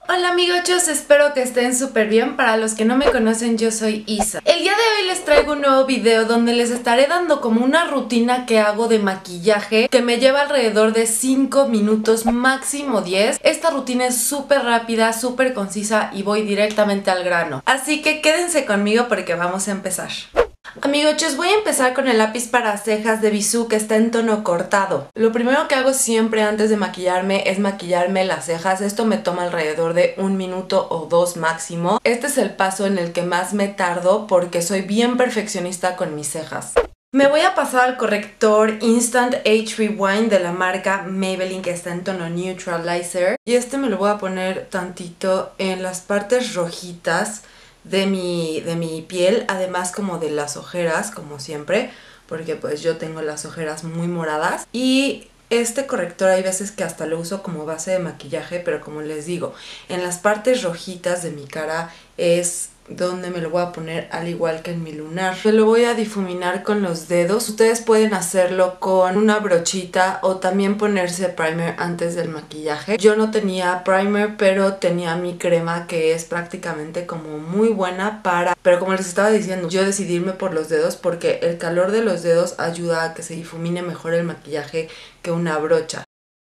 Hola amigochos, espero que estén súper bien. Para los que no me conocen, yo soy Isa. El día de hoy les traigo un nuevo video donde les estaré dando como una rutina que hago de maquillaje que me lleva alrededor de 5 minutos, máximo 10. Esta rutina es súper rápida, súper concisa y voy directamente al grano. Así que quédense conmigo porque vamos a empezar. Amigochos, voy a empezar con el lápiz para cejas de Bisú que está en tono cortado. Lo primero que hago siempre antes de maquillarme es maquillarme las cejas. Esto me toma alrededor de 1 minuto o 2 máximo. Este es el paso en el que más me tardo porque soy bien perfeccionista con mis cejas. Me voy a pasar al corrector Instant Age Rewind de la marca Maybelline que está en tono Neutralizer. Y este me lo voy a poner tantito en las partes rojitas de mi piel, además como de las ojeras, como siempre, porque pues yo tengo las ojeras muy moradas. Y este corrector hay veces que hasta lo uso como base de maquillaje, pero como les digo, en las partes rojitas de mi cara es donde me lo voy a poner, al igual que en mi lunar. Me lo voy a difuminar con los dedos. Ustedes pueden hacerlo con una brochita o también ponerse primer antes del maquillaje. Yo no tenía primer, pero tenía mi crema que es prácticamente como muy buena para... Pero como les estaba diciendo, yo decidí irme por los dedos porque el calor de los dedos ayuda a que se difumine mejor el maquillaje que una brocha.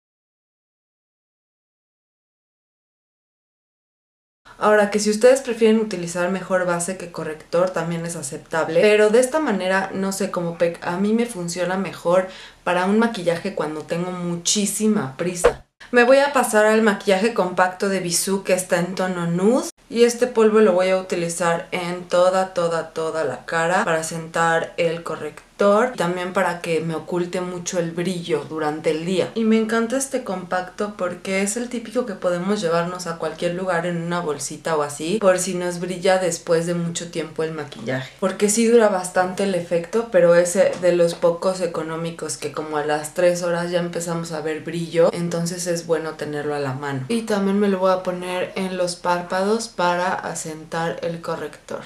Ahora, que si ustedes prefieren utilizar mejor base que corrector también es aceptable, pero de esta manera, no sé, como a mí me funciona mejor para un maquillaje cuando tengo muchísima prisa. Me voy a pasar al maquillaje compacto de Bisú que está en tono nude. Y este polvo lo voy a utilizar en toda la cara para asentar el corrector y también para que me oculte mucho el brillo durante el día. Y me encanta este compacto porque es el típico que podemos llevarnos a cualquier lugar en una bolsita o así, por si nos brilla después de mucho tiempo el maquillaje. Porque sí dura bastante el efecto, pero es de los pocos económicos que como a las 3 horas ya empezamos a ver brillo, entonces es bueno tenerlo a la mano. Y también me lo voy a poner en los párpados para asentar el corrector.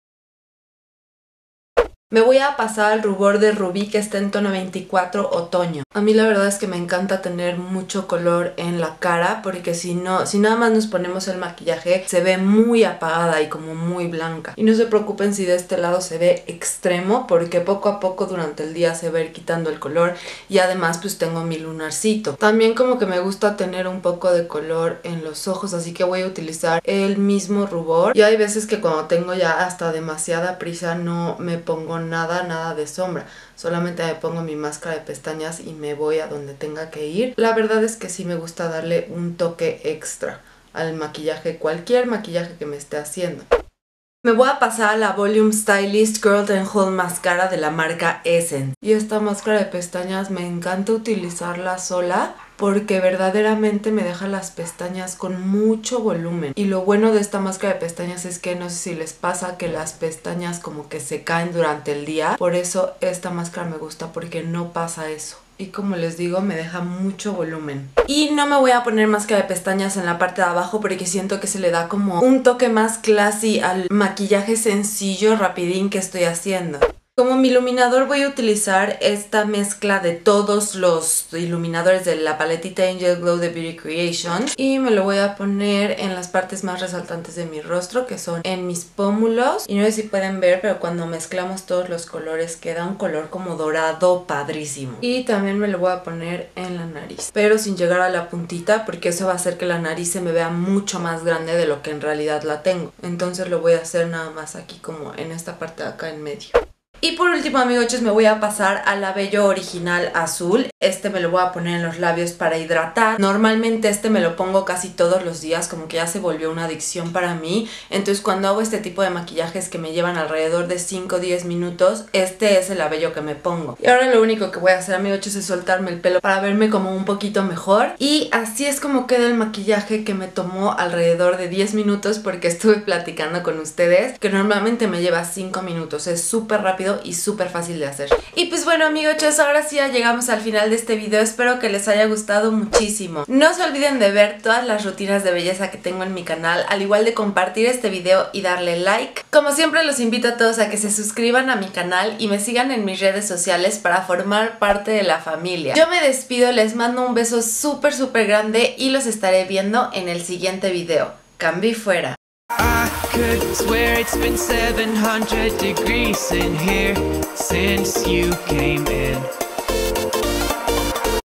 Me voy a pasar al rubor de rubí que está en tono 24 otoño. A mí la verdad es que me encanta tener mucho color en la cara porque si nada más nos ponemos el maquillaje se ve muy apagada y como muy blanca. Y no se preocupen si de este lado se ve extremo porque poco a poco durante el día se va a ir quitando el color y además pues tengo mi lunarcito. También como que me gusta tener un poco de color en los ojos, así que voy a utilizar el mismo rubor. Y hay veces que cuando tengo ya hasta demasiada prisa no me pongo nada de sombra, solamente me pongo mi máscara de pestañas y me voy a donde tenga que ir. La verdad es que sí me gusta darle un toque extra al maquillaje, cualquier maquillaje que me esté haciendo. Me voy a pasar a la Volume Stylist Curl and Hold Mascara de la marca Essence. Y esta máscara de pestañas me encanta utilizarla sola porque verdaderamente me deja las pestañas con mucho volumen. Y lo bueno de esta máscara de pestañas es que no sé si les pasa que las pestañas como que se caen durante el día. Por eso esta máscara me gusta porque no pasa eso. Y como les digo, me deja mucho volumen. Y no me voy a poner máscara de pestañas en la parte de abajo porque siento que se le da como un toque más classy al maquillaje sencillo, rapidín que estoy haciendo. Como mi iluminador voy a utilizar esta mezcla de todos los iluminadores de la paletita Angel Glow de Beauty Creations. Y me lo voy a poner en las partes más resaltantes de mi rostro, que son en mis pómulos. Y no sé si pueden ver, pero cuando mezclamos todos los colores queda un color como dorado padrísimo. Y también me lo voy a poner en la nariz, pero sin llegar a la puntita, porque eso va a hacer que la nariz se me vea mucho más grande de lo que en realidad la tengo. Entonces lo voy a hacer nada más aquí como en esta parte de acá en medio. Y por último, amigochos, me voy a pasar al Labello Original Azul. Este me lo voy a poner en los labios para hidratar. Normalmente este me lo pongo casi todos los días, como que ya se volvió una adicción para mí. Entonces cuando hago este tipo de maquillajes que me llevan alrededor de 5 o 10 minutos, este es el labello que me pongo. Y ahora lo único que voy a hacer, amigochos, es soltarme el pelo para verme como un poquito mejor. Y así es como queda el maquillaje que me tomó alrededor de 10 minutos porque estuve platicando con ustedes, que normalmente me lleva 5 minutos. Es súper rápido y súper fácil de hacer. Y pues bueno, amigochos, ahora sí ya llegamos al final de este video. Espero que les haya gustado muchísimo. No se olviden de ver todas las rutinas de belleza que tengo en mi canal, al igual de compartir este video y darle like. Como siempre, los invito a todos a que se suscriban a mi canal y me sigan en mis redes sociales para formar parte de la familia. Yo me despido, les mando un beso súper grande y los estaré viendo en el siguiente video. Cambi fuera. I could swear it's been 700 degrees in here since you came in.